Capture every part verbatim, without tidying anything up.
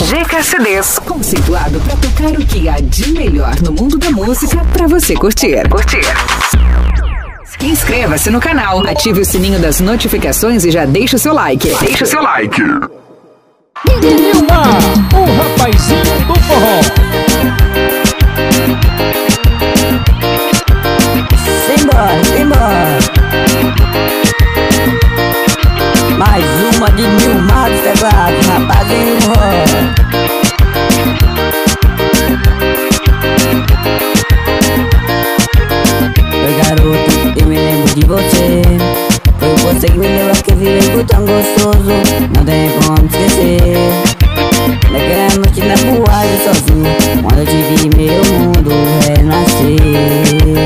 G K C Ds, conceituado para tocar o que há de melhor no mundo da música para você curtir. Curtir. Inscreva-se no canal, ative o sininho das notificações e já deixa o seu like. Deixa o seu like. Nilmar, o rapazinho do forró. Simbora, simbora. Mais uma de Nilmar dos teclados, rapazinho do forró. Oi garoto, eu me lembro de você. Foi você que me deu aquele beijo tão gostoso, não tem como esquecer. Naquela noite na boate sozinho, quando eu te vi meu mundo renasceu.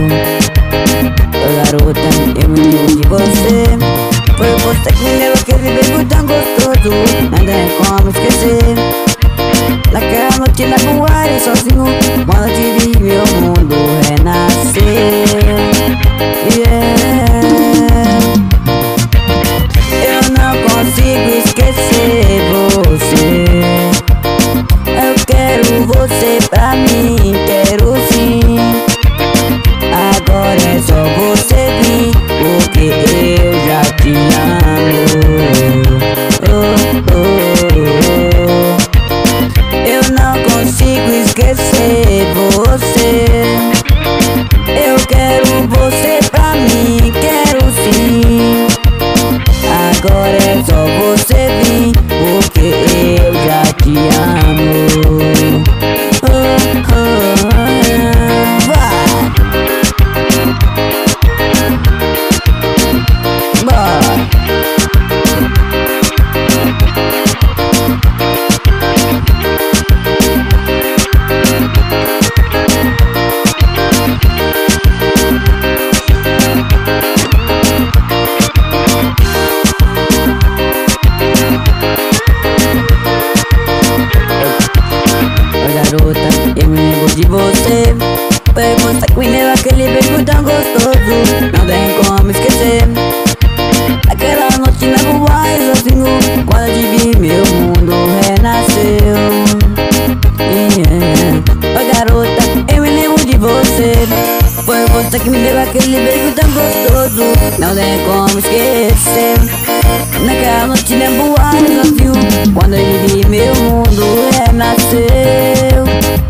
Oi garota, eu me lembro de você. Foi você que me deu aquele beijo tão gostoso, não tem como esquecer. Naquela noite na boate sozinho, quando eu te vi meu mundo renasceu. Yeah. Eu não consigo esquecer você. Eu quero você pra mim, quero sim. Agora é só você vir, porque eu já te amo. Oh, oh, oh. Eu não consigo esquecer você. Eu quero você pra mim, quero sim. Agora é só você vir, porque eu já te amo. Oh, oh, oh. Vai. Bora. Garota, eu me lembro de você. Foi você que me deu aquele beijo tão gostoso, não tem como esquecer. Aquela noite na rua e sozinho, quando eu te vi meu mundo renasceu. Yeah. Oi garota, eu me lembro de você. Foi você que me deu aquele beijo tão gostoso, não tem como esquecer. Naquela noite na rua e sozinho, quando eu te vi meu mundo renasceu.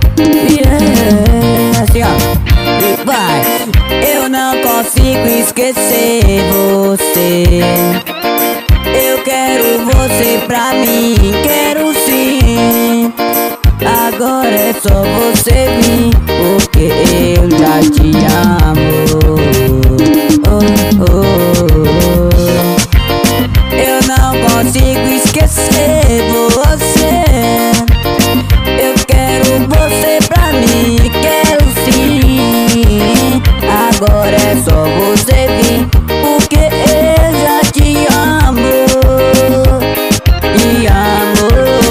Yeah. Assim ó, e vai. Eu não consigo esquecer você. Eu quero você pra mim, quero sim. Agora é só você vir, porque eu já te amo. Oh, oh, oh. Eu não consigo esquecer você. Eu quero você pra mim, quero sim. Agora é só você vir, porque eu já te amo. Te amo.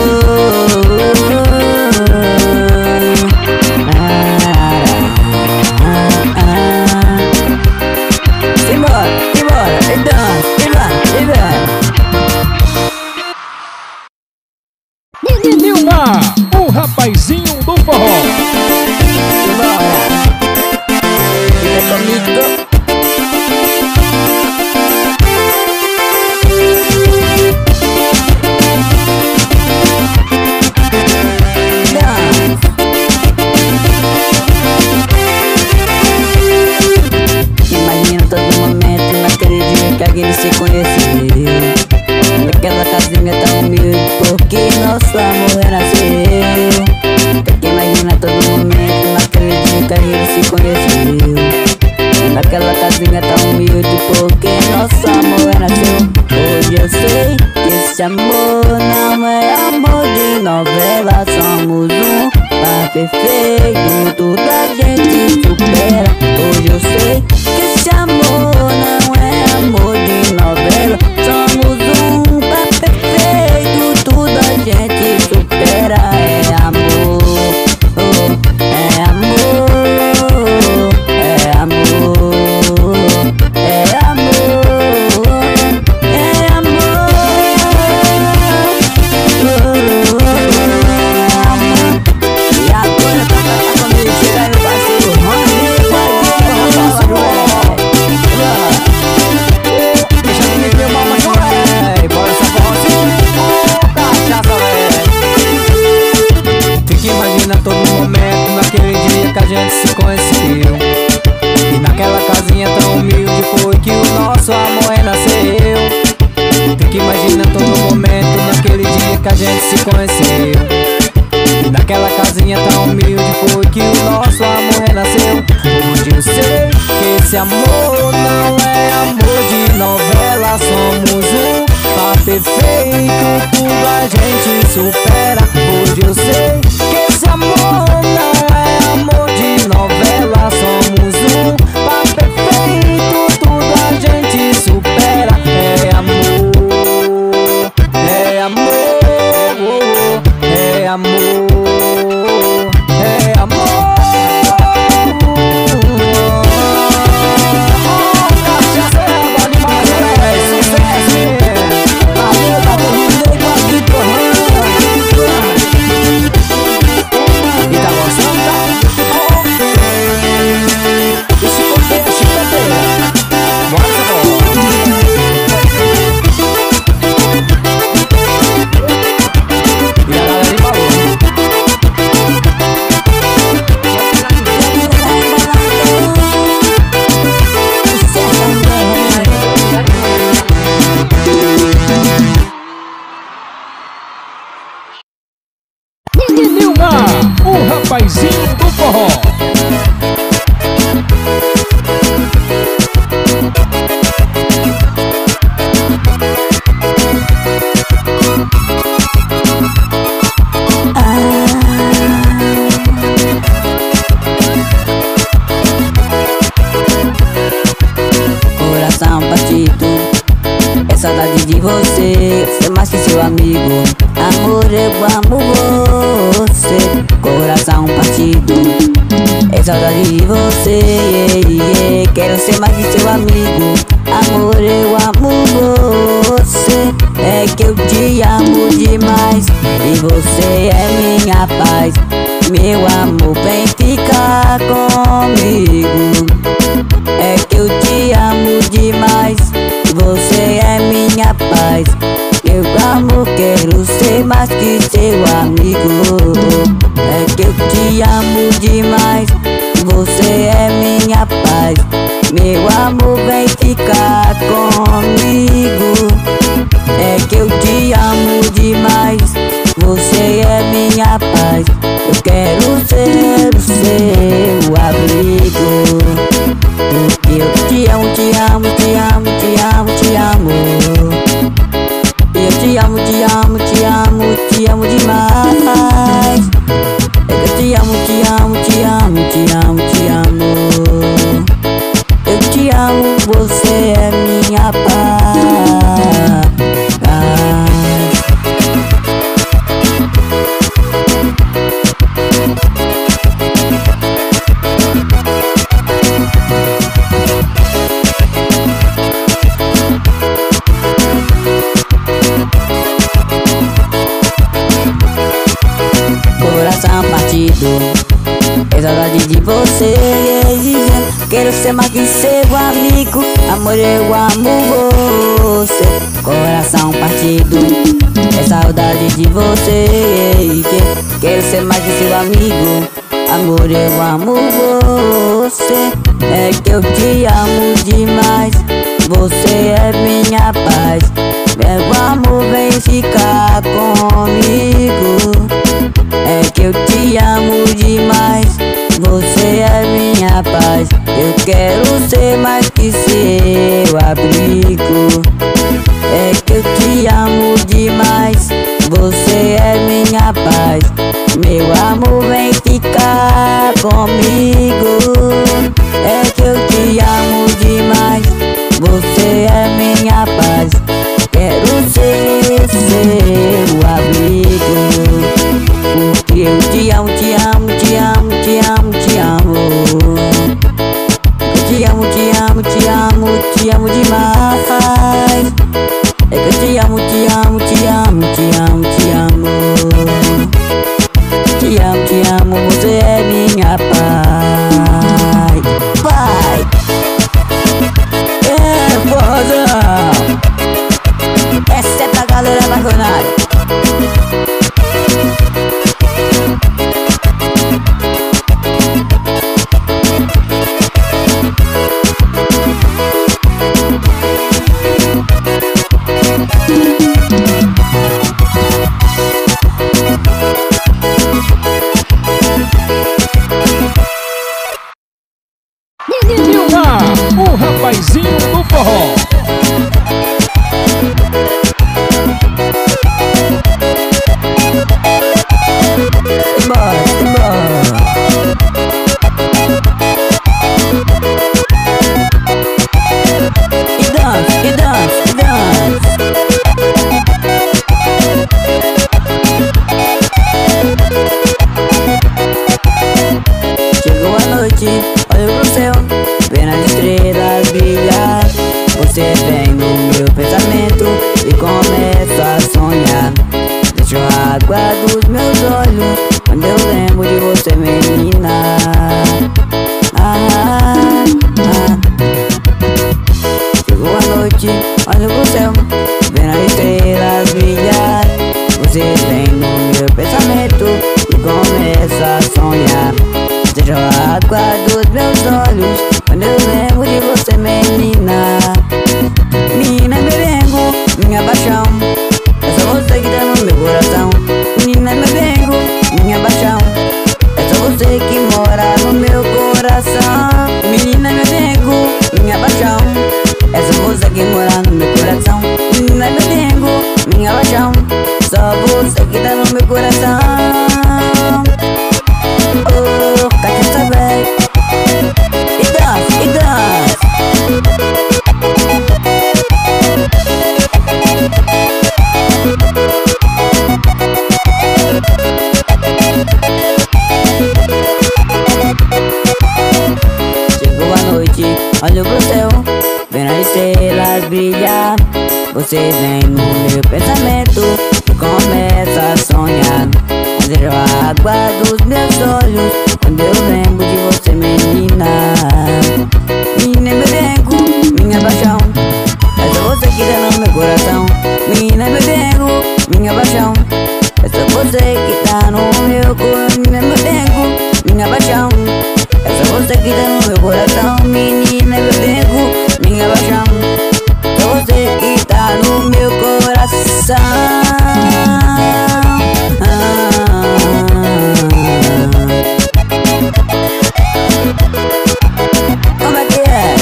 Simbora, simbora, e dança, e vai, e vai. Nilmar, o rapazinho do forró. Simbora. Fica comigo. Imagina todo momento naquele dia que alguém se conheceu. Naquela casinha tão humilde, porque nosso amor renasceu. Tem que imaginar todo momento naquele dia que a gente se conheceu. Naquela casinha tão humilde, porque nosso amor renasceu. Hoje eu sei que esse amor não é amor de novela. Somos um par perfeito, tudo a gente supera. Hoje eu sei que esse amor não é amor de novela. Somos um par perfeito, tudo a gente supera. É amor, oh, é amor, é amor, é amor, é amor. a gente se conheceu. E naquela casinha tão humilde foi que o nosso amor renasceu. Fico imaginando todo momento naquele dia que a gente se conheceu. E naquela casinha tão humilde foi que o nosso amor renasceu. Hoje eu sei que esse amor não é amor de novela. Somos um par perfeito, tudo a gente supera. Hoje eu sei que esse amor não é amor de novela. Somos um par perfeito, tudo a gente supera. É amor, é amor, é amor, é amor. O rapazinho do forró. Coração partido, é saudade de você, ser mais que seu amigo. Amor, eu amo você. Coração partido, é saudade de você, yeah, yeah. Quero ser mais que seu amigo. Amor, eu amo você. É que eu te amo demais e você é minha paz. Meu amor, vem ficar comigo. É que eu te amo demais e você é minha paz. Meu amor, quero ser mais que seu amigo. É que eu te amo demais e você é minha paz. Meu amor, vem ficar comigo. É que eu te amo demais, você é minha paz. Eu quero ser o seu abrigo. Porque eu te amo, te amo, te amo, te amo, te amo. Eu te amo, te amo, te amo, te amo demais. É que eu te amo, te amo, te amo, te amo, te amo. Eu te amo, você é minha paz. Coração partido, é saudade de você, yeah. Quero ser mais que seu amigo. Amor, eu amo você. Coração partido, é saudade de você, yeah. Quero ser mais que seu amigo. Amor, eu amo você. É que eu te amo demais, você é minha paz. Meu amor, vem ficar comigo. É que eu te amo demais, você é minha paz. Eu quero ser mais que seu abrigo. É que eu te amo demais, você é minha paz. Meu amor, vem ficar comigo. É que eu te amo demais, você é minha paz. Quero ser seu abrigo. Porque eu te amo, te amo, te amo, te amo, te amo. Eu te amo, te amo, te amo, te amo demais. É que eu te amo, te amo, te amo, te amo, te amo. Te amo, te amo, você é minha paz. água dos meus olhos quando eu lembro de você, menina. Ah, ah. Chegou a noite, olho pro céu, vendo as estrelas brilhar. Você vem no meu pensamento e começa a sonhar. Seja a água dos meus olhos quando eu lembro de você, menina. Menina, meu vengo, minha paixão, é só você que tá no meu coração. Menina, meu vengo, minha paixão, é só você que mora no meu coração. Menina, meu vengo, minha paixão, é só você que mora no meu coração. Menina, meu vengo, minha paixão, só você que tá no meu coração. Oh, quer saber? E dança, e dança. Chegou a noite, olho pro céu, vendo as estrelas brilhar. Você vem no meu pensamento e começa a sonhar. Zero a água dos meus olhos quando eu lembro de você, menina. Menina, meu vengo, minha paixão, é só você que tá no meu coração. Menina, meu vengo, minha paixão, é só você que tá no meu coração. Menina, meu vengo, minha paixão, é só você que tá no meu coração. Menina, meu vengo, minha paixão, é só você que tá no meu coração. Como é que é?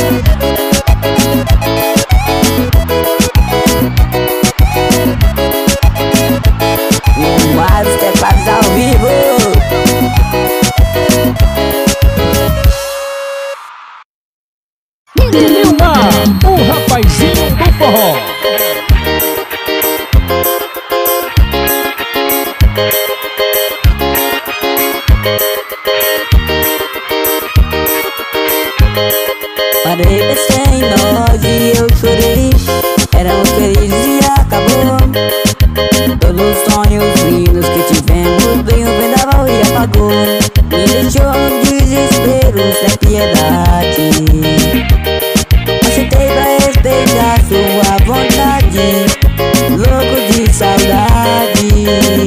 No ar, os tepados ao vivo. Nilmar, o rapazinho do forró. Parei, pensei em nós e eu chorei. Éramos felizes e acabou. Todos os sonhos lindos que tivemos, veio o vendaval e apagou. Me deixou no desespero, sem piedade. Aceitei pra respeitar sua vontade, louco de saudade.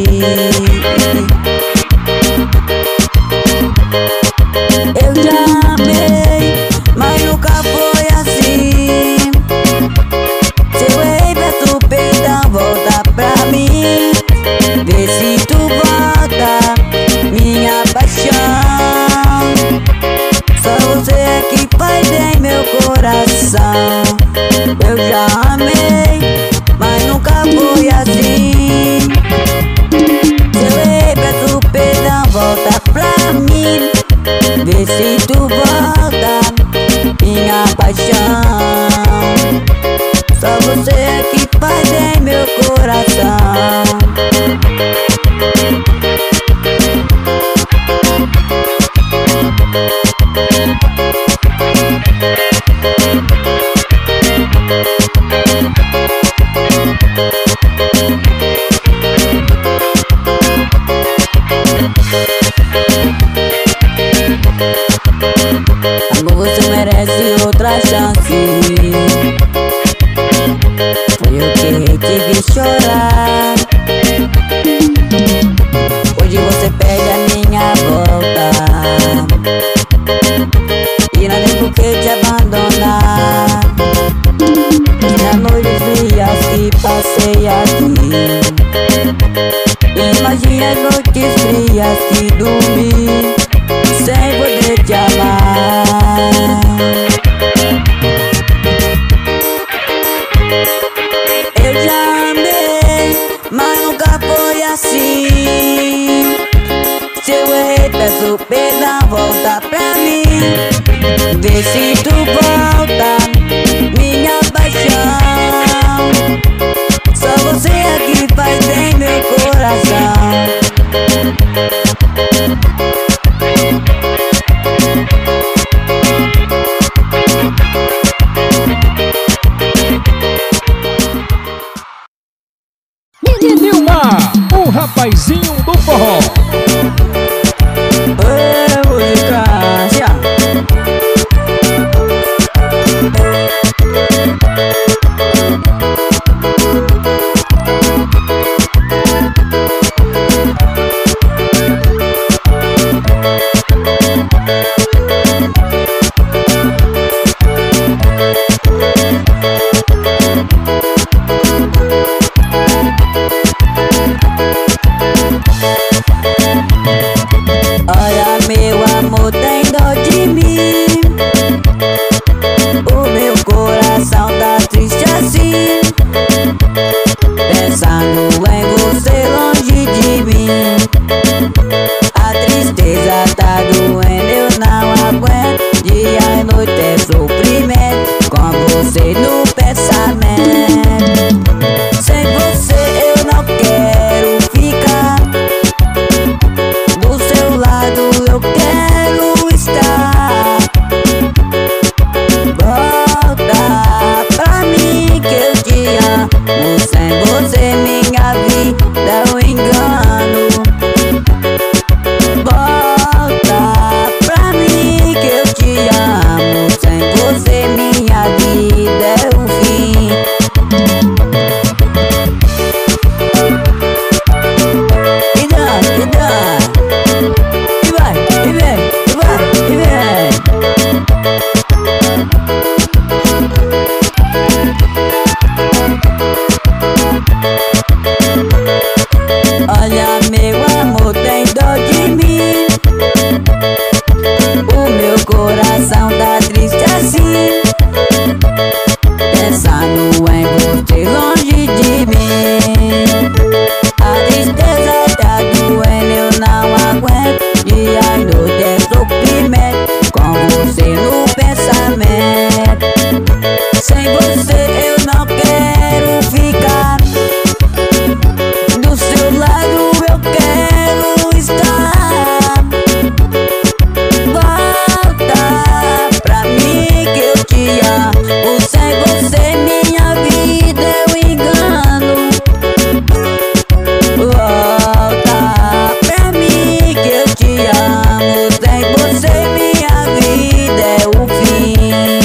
Eu já amei, mas nunca foi assim. Seu rei, peço perdão, volta pra mim. Vê se tu volta, minha paixão. Só você é que faz bem meu coração. Eu já amei, mas nunca foi assim. Seu rei, peço perdão, volta pra mim. Vê se tu volta, minha paixão. Só você é que faz bem meu coração. Amor, você merece outra chance. Foi eu que te vi chorar. Hoje você pede a minha volta e não tem por que te abandonar. Nas noites frias que passei aqui, imagine as noites frias que dormi sem poder te amar. Eu já amei, mas nunca foi assim. Se eu errei, peço perdão, volta pra mim. Vê se tu volta, minha paixão. Só você é que faz bem meu coração. Nilmar, o rapazinho forró. Ê, música, já. Olha, meu amor, tem dó de mim. O meu coração tá triste assim, pensando em você longe de mim. A tristeza tá doendo, eu não aguento. Dia e noite é sofrimento, com você no pensamento. Sem você eu não quero ficar, do seu lado eu quero estar. Volta pra mim que eu te amo, sem você minha vida é um engano. Volta pra mim que eu te amo, sem você minha vida é o fim. E dá, e dá, e vai, e vem, e vai, e vem. Olha, meu amor, tem dó de mim. O meu coração tá triste assim, pensando em você longe de mim. A tristeza tá doendo, eu não aguento. Dia e noite é sofrimento, com você no pensamento. Sem você eu não quero ficar, do seu lado eu quero estar. Volta pra mim que eu te amo, sem você minha vida é um engano. Volta pra mim que eu te amo, sem você minha vida é o fim.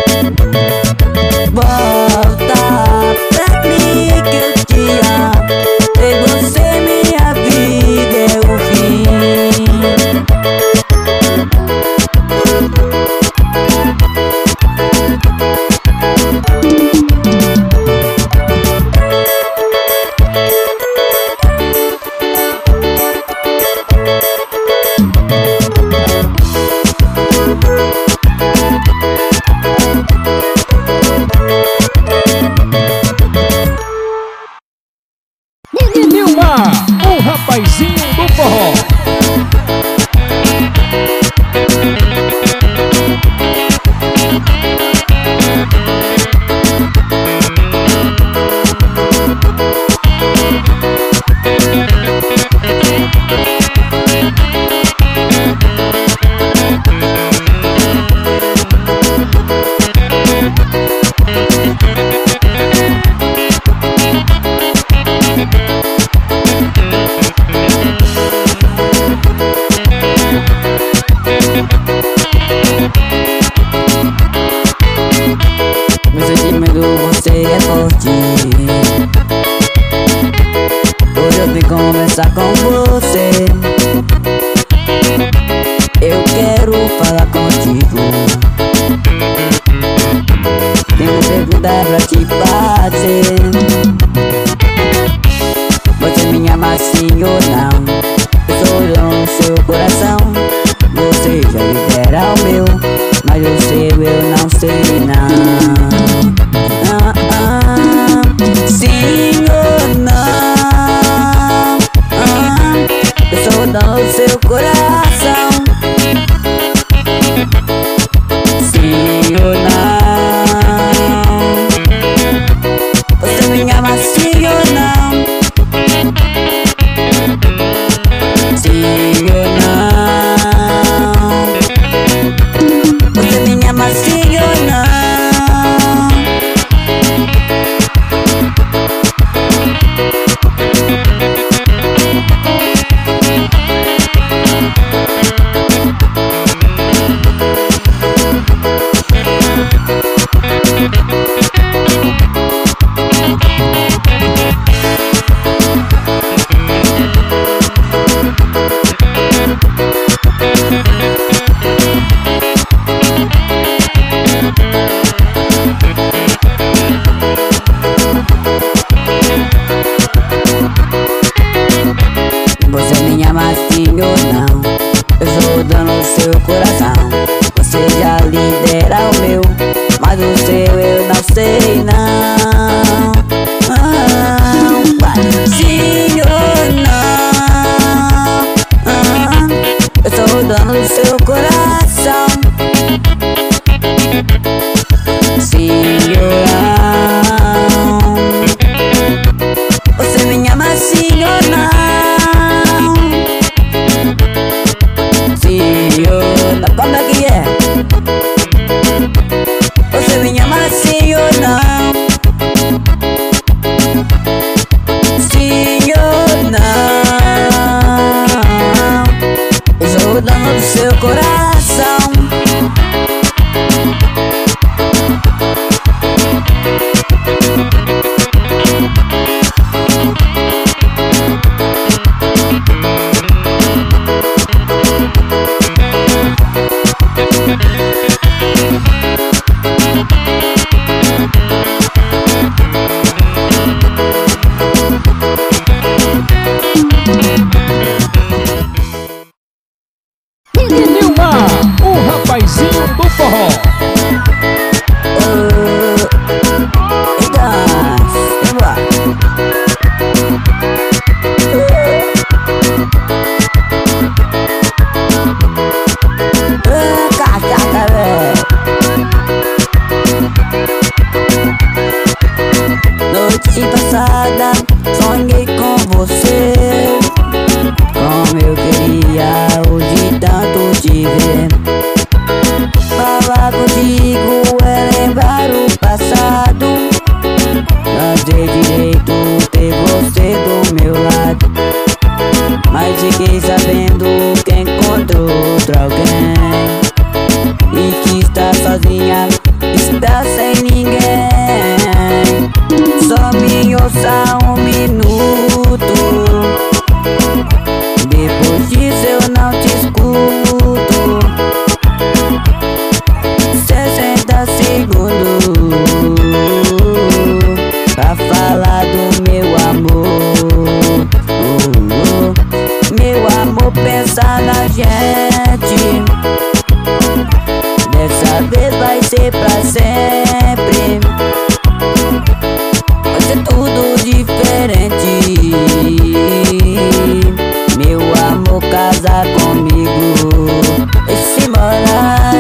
Volta pra mim que eu te amo, sem você minha vida é o fim. Nilmar, o rapazinho do forró. Meu sentimento você é forte, hoje eu vim conversar com você. Eu quero falar contigo, tenho uma pergunta pra te fazer. Você me ama sim ou não? Eu sou no seu coração, você já libera o meu, mas o seu eu não sei não. Ah, ah, sim ou não? Ah, eu sou do seu coração, sim ou não? Você me ama sim ou não? Sim ou não? Você me ama sim ou não? sim ou não. Eu sou o dono do seu coração. Você já lidera o meu, mas o seu eu não sei não. Ah, vai. Sim ou não. Ah, eu sou o dono do seu coração. Sim ou não. Você me ama sim ou não. Sim ou não. Como é que é? Você me ama sim ou não. Sim ou não. Eu sou o dono do seu coração. E Nilmar, o rapazinho do forró. Noite passada sonhei com você, como eu queria hoje tanto te ver. Falar contigo é lembrar o passado, fazer direito ter você do meu lado. Mas fiquei sabendo que encontrou outro alguém, e que está sozinha, está sem ninguém. Só me ouça um minuto, depois disso eu não te escuto. Sessenta segundos pra falar do meu amor. Oh, oh. Meu amor, pensa na gente, dessa vez vai ser pra sempre. Vai ser tudo diferente. Meu amor, casa comigo e se morar.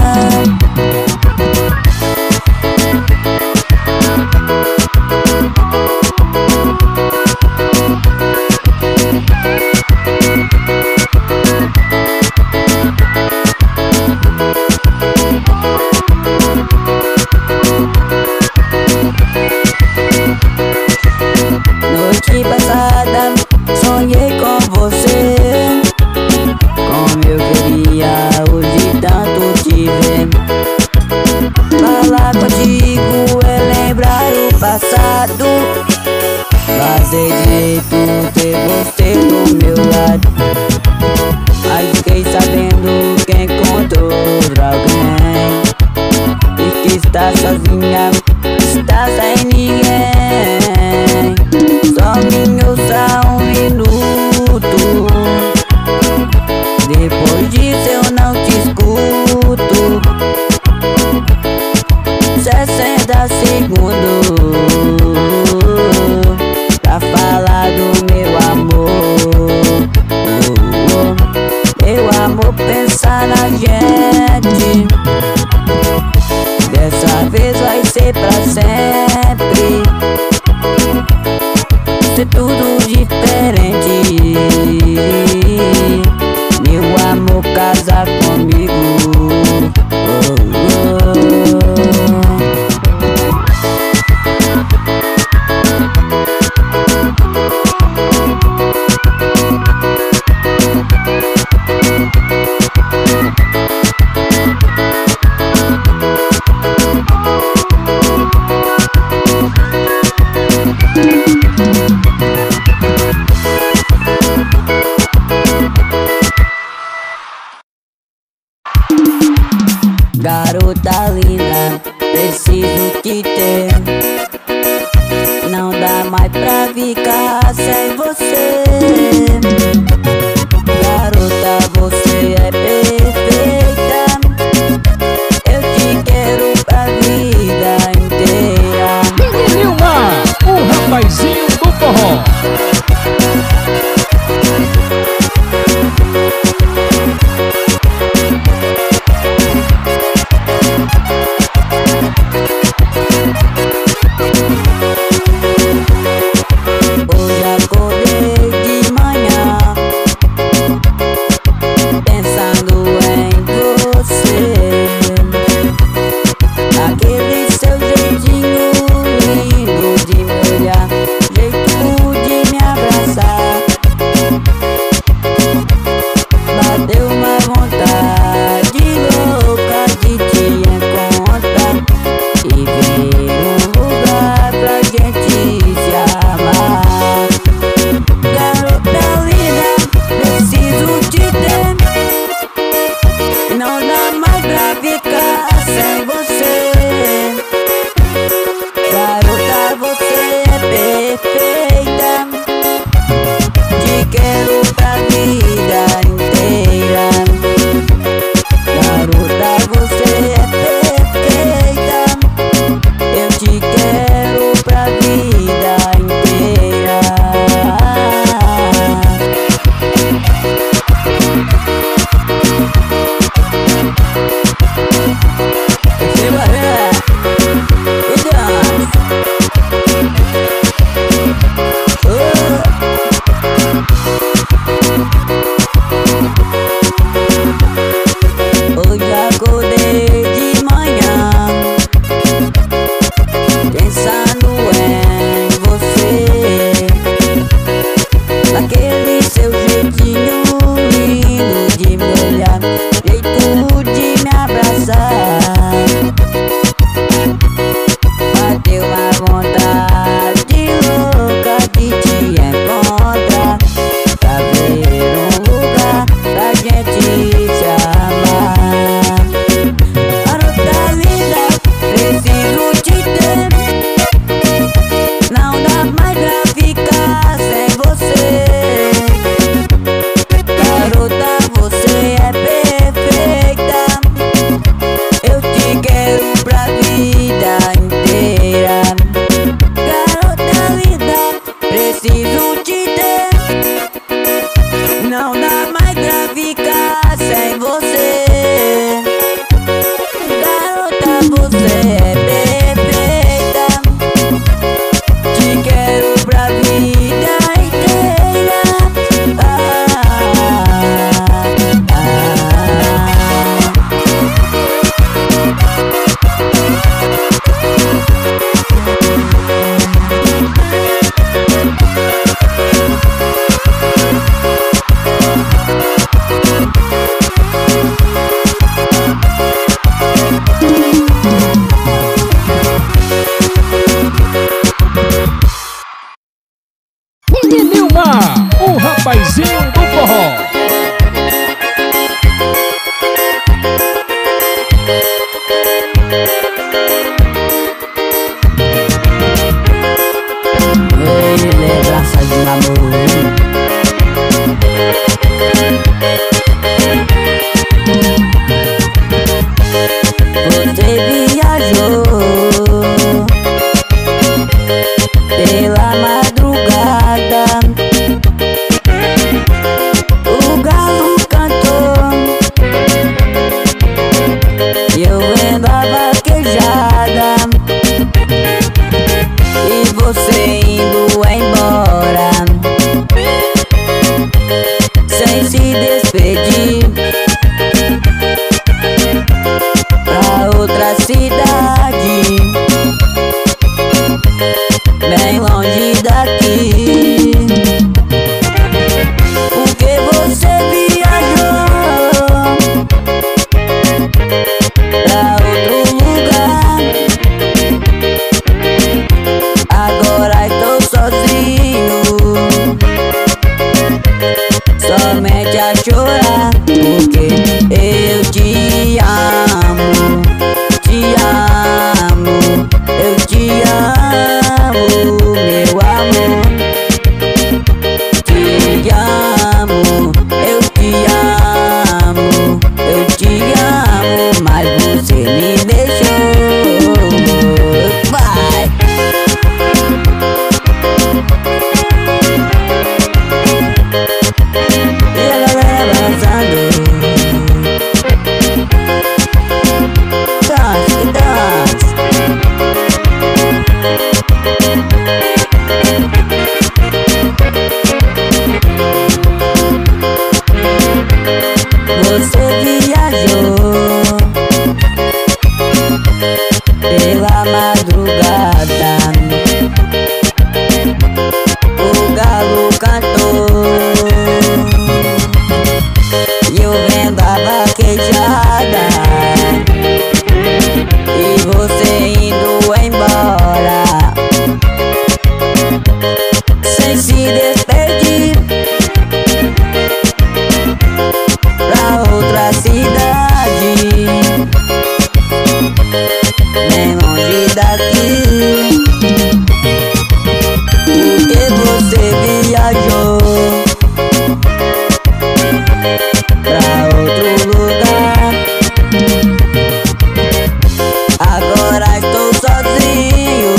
Noite passada sonhei com você, como eu queria hoje tanto te ver. Falar contigo é lembrar o passado, fazer direito ter você do meu lado. Mas fiquei sabendo que encontrou outro alguém, e que está sozinha, está sem ninguém. Só me ouça um minuto, depois disso eu não te escuto. Sessenta segundos pra falar do meu amor. Oh, oh. Meu amor, pensa na gente, dessa vez vai ser pra sempre. Ser tudo diferente. Meu amor, casa comigo. Oh, oh. Garota linda, preciso te ter. Não dá mais pra ficar sem você. dá mais pra ficar sem você. Garota, você é perfeita. Te quero pra vida inteira. Ah, ah, ah. Nilmar, o rapazinho do forró. Ei, lembrança de namoro. Você viajou pela madrugada, o galo cantou e eu vendo a vaquejada, e você indo embora sem se despedir pra outra cidade, bem longe daqui. Porque você viajou pra outro lugar. Agora estou sozinho, somente a chorar. Porque eu te amo, te amo, eu te amo, meu amor. Te amo, eu te amo, eu te amo, mas você me deixou. Vai! E a galera balançando. Dance, dance. Você viajou pela madrugada, o galo cantou e eu vendo a vaquejada, e você indo embora sem se despedir pra outra cidade, bem longe daqui. Porque você viajou pra outro lugar. Agora estou sozinho,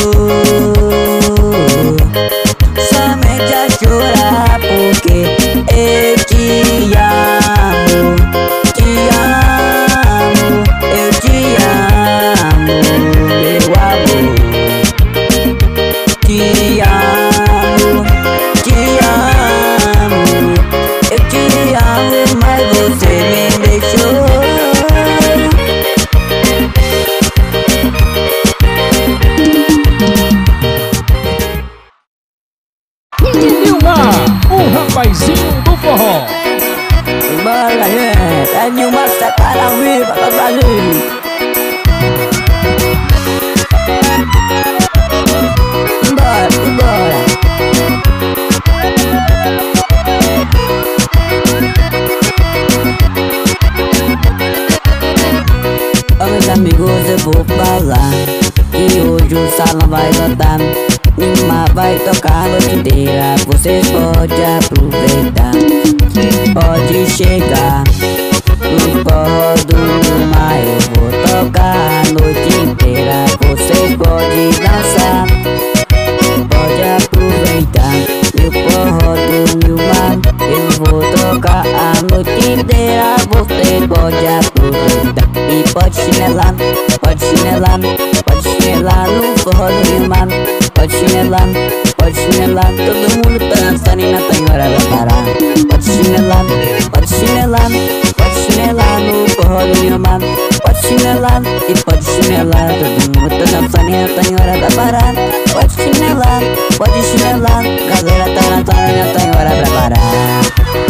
somente a chorar. Porque eu te amo, te amo, eu te amo, meu amor. Te amo, te amo, eu te amo, mas você me deixou. Nilmar, o rapazinho do forró. Bora, gente, é Nilmar que tá para ao vivo pra Brasil. Bora, bora. Ó, meus amigos, eu vou falar que hoje o salão vai lotar. Nilmar vai tocar a noite inteira, vocês podem aproveitar. Pode chegar no forró do Nilmar, eu vou tocar a noite inteira, vocês podem dançar. Pode aproveitar, meu forró do Nilmar, eu vou tocar a noite inteira, você pode aproveitar. E pode chinelar, pode chinelar, pode chinelar no forró do Rio Mar. Pode chinelar, pode chinelar, todo mundo dançando e não tem hora pra parar. Pode chinelar, pode chinelar, pode chinelar no forró do Rio Mar. Pode chinelar e pode chinelar, todo mundo dançando e não tem hora pra parar. Pode chinelar, pode chinelar, galera tá dançando e não tem hora pra parar.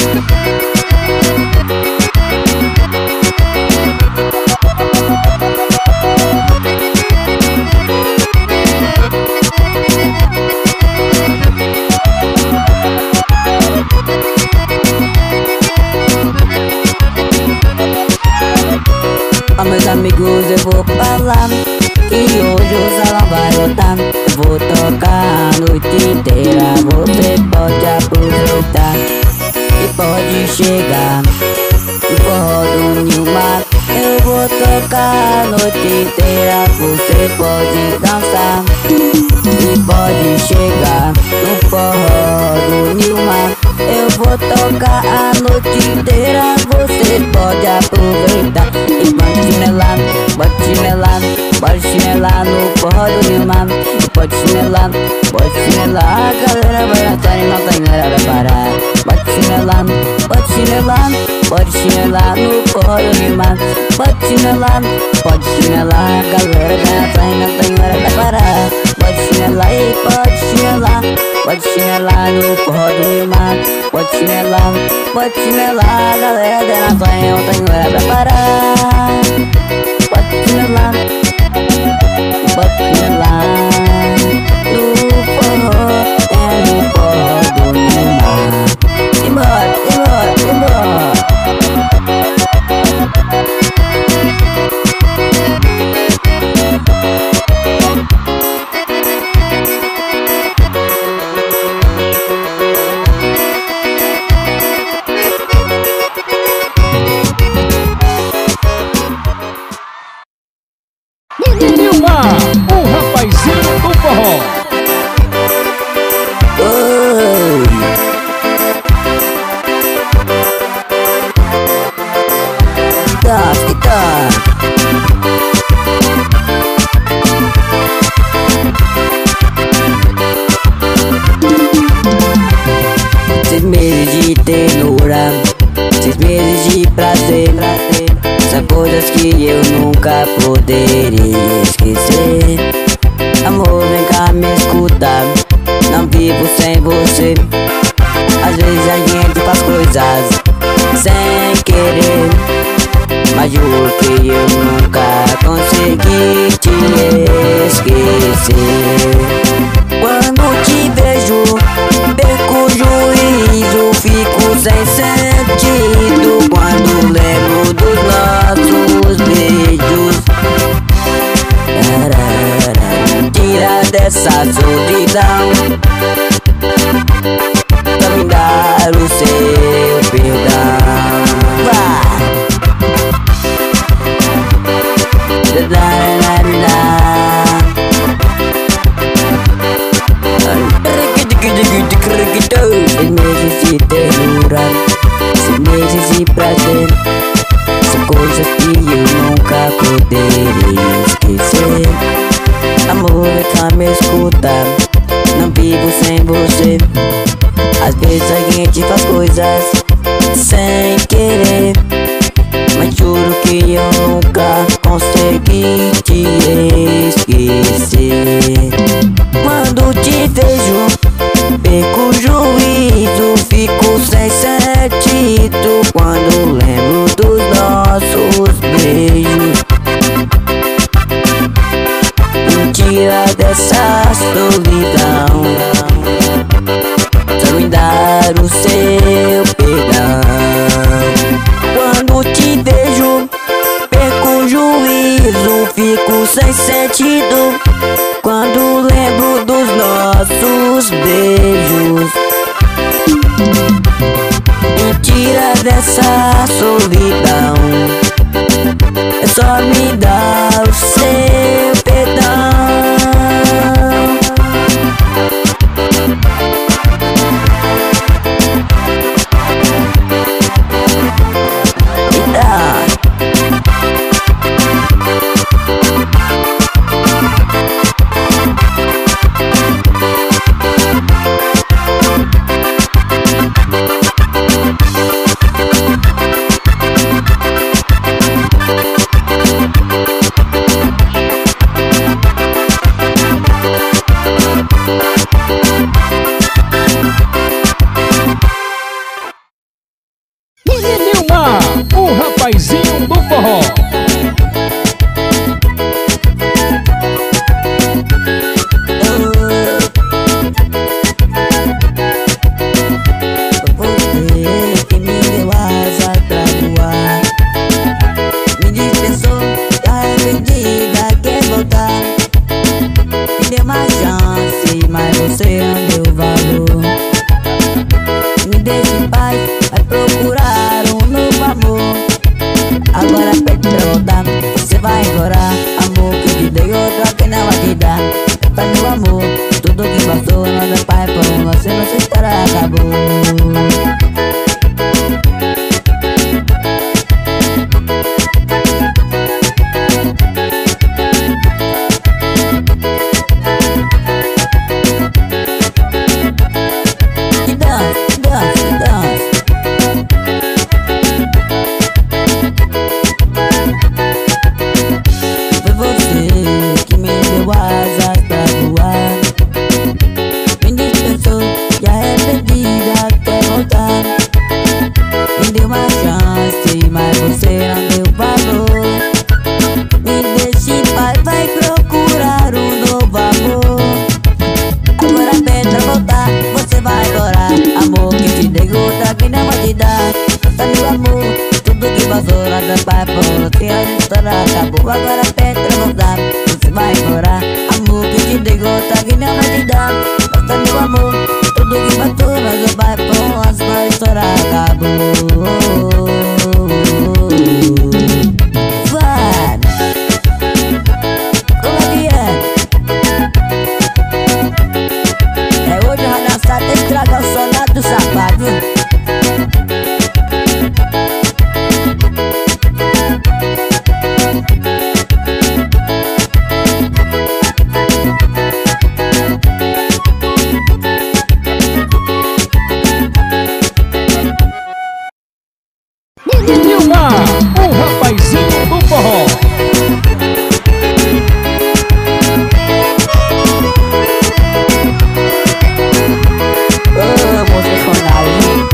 A meus amigos eu vou falar que hoje o salão vai lotar. Eu vou tocar a noite inteira, você pode aproveitar. E pode chegar no forró do Nilmar. Eu vou tocar a noite inteira, você pode dançar. E pode chegar no forró do Nilmar. Eu vou tocar a noite inteira, você pode aproveitar. E pode chinelar, pode chinelar, pode chinelar no forró do Nilmar. E pode chinelar, pode chinelar, a galera vai dançar e não tem hora pra parar. Pode chinelar, pode chinelar, pode chinelar no forró do Nilmar. Pode chinelar, pode chinelar, a galera vai dançar e não tem hora pra parar. Pode chinelar e pode chinelar, pode chinelar no forró do Nilmar. Pode chinelar, pode chinelar, a galera vai dançar e não tem hora pra parar. Pode chinelar, pode chinelar no forró, é no forró do Nilmar. Embora, embora, embora. Nilmar, o rapazinho do forró. Oi. Toque, toque. Seis meses de ternura, seis meses de prazer, prazer. São coisas que eu nunca poderia esquecer. Amor, vem cá me escutar, não vivo sem você. Às vezes a gente faz coisas sem querer, mas juro que eu nunca consegui te esquecer. Quando te vejo, perco o juízo, fico sem sentido. Quando lembro dos nossos beijos, tira dessa solidão, pra me dar o seu perdão. Vai! Seis meses de ternura, seis meses de prazer. São coisas que eu nunca poderia esquecer. Amor, vem cá me escutar, não vivo sem você. Às vezes a gente faz coisas sem querer, mas juro que eu nunca consegui te esquecer. Quando te vejo, perco o juízo, fico sem sentido. Quando lembro dos nossos beijos, me tira dessa solidão, só me dar o seu perdão. Quando te vejo, perco o juízo, fico sem sentido. Quando lembro dos nossos beijos, me tira dessa solidão, é só me dar o seu perdão. nada vai voltar. A história acabou, agora tenta voltar. Você vai embora, amor que te ligou, tá que não vai te dar. Basta meu amor, tudo que passou, mas eu vai por a história acabou. Vai, como é que é? É hoje a dança tem que tragar o soldado do sapato. Nilmar, o rapazinho do forró. Ô, moça sonada,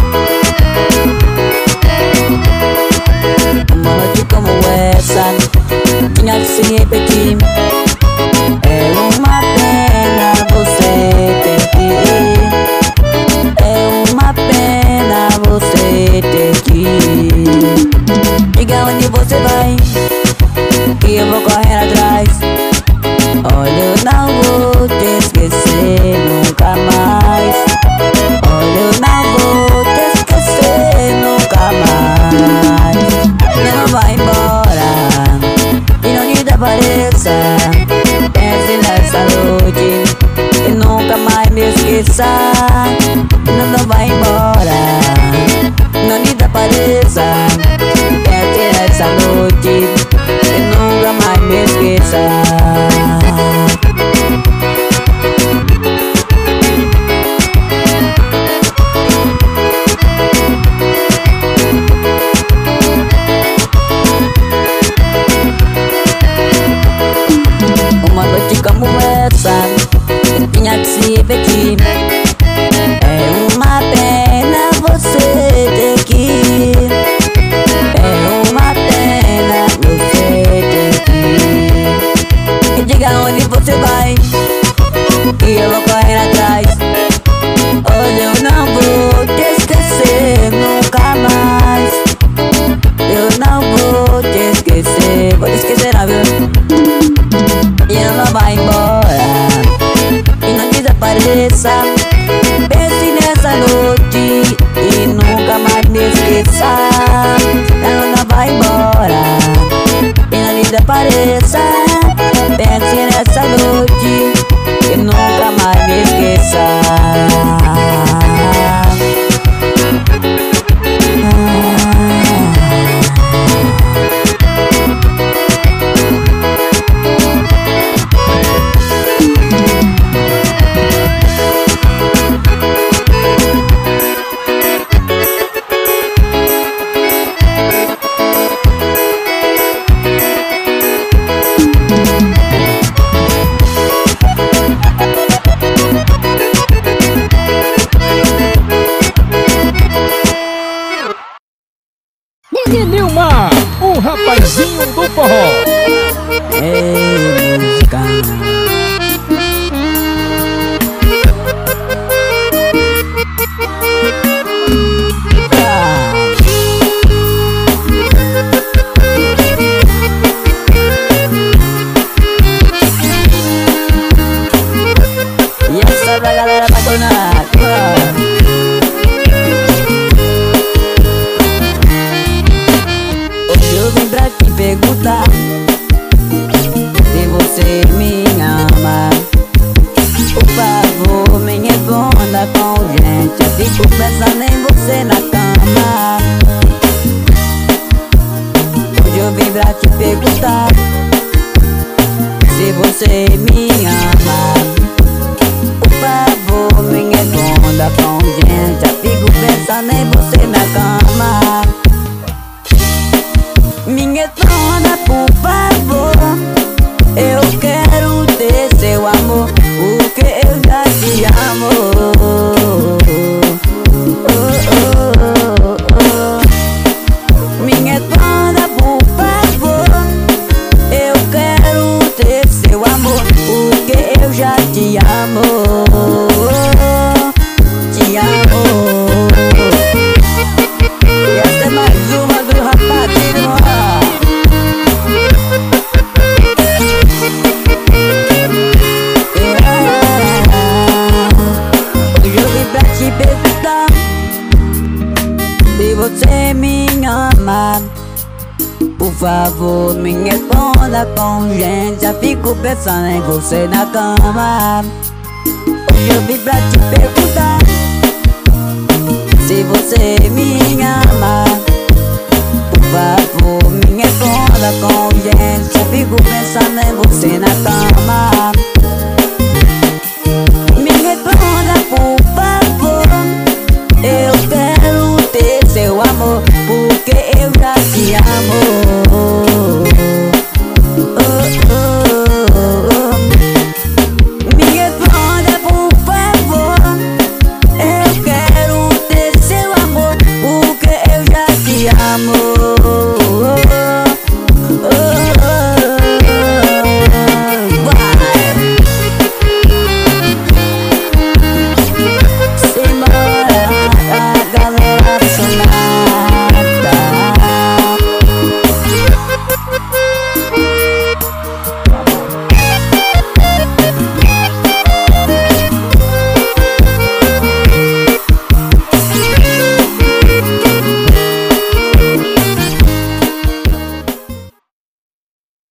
uma noite como essa tinha que se repetir. É uma pena você ter que ir. É uma pena você ter que ir. Diga onde você vai, que eu vou correr atrás. Olha, eu não vou te esquecer nunca mais. Olha, eu não vou te esquecer nunca mais. E não vai embora, e não desapareça. Pense nessa noite e nunca mais me esqueça. Não, não vai embora, não desapareça. Pense nessa noite e nunca mais me esqueça. Uma noite como essa tinha que se repetir. É uma pena você ter que ir. É uma pena você ter que ir. E diga onde você vai, que eu vou correr atrás. Olha, eu não vou te esquecer nunca mais. Eu não vou te esquecer, vou te esquecer não, viu? E ela vai embora e não desapareça. Pense nessa noite e nunca mais me esqueça. Ela não vai embora e não desapareça. Pense nessa noite e nunca mais me esqueça. Nilmar, o rapazinho do forró. Ei, música. Ah. E essa pra galera apaixonada. Eu vim pra te perguntar se você me ama. Por favor, me responda com urgência. Fico pensando em você na cama. Hoje eu vim pra te perguntar se você me ama. Por favor, me responda com urgência. Fico pensando em você na cama. Me responda, por favor. Eu quero ter seu amor, porque eu já te amo. Oh, oh, oh, oh. Me responda, por favor. Eu quero ter seu amor, porque eu já te amo. Te amo. E essa é mais uma do rapazinho. favor, me responda com urgência. Fico pensando em você na cama. Hoje eu vim pra te perguntar se você me ama. Por favor, me responda com urgência. Fico pensando em você na cama. Me responda, por favor. Eu quero ter seu amor, porque eu já te amo. Oh, oh, oh. Me responda, por favor. Eu quero ter seu amor, porque eu já te amo.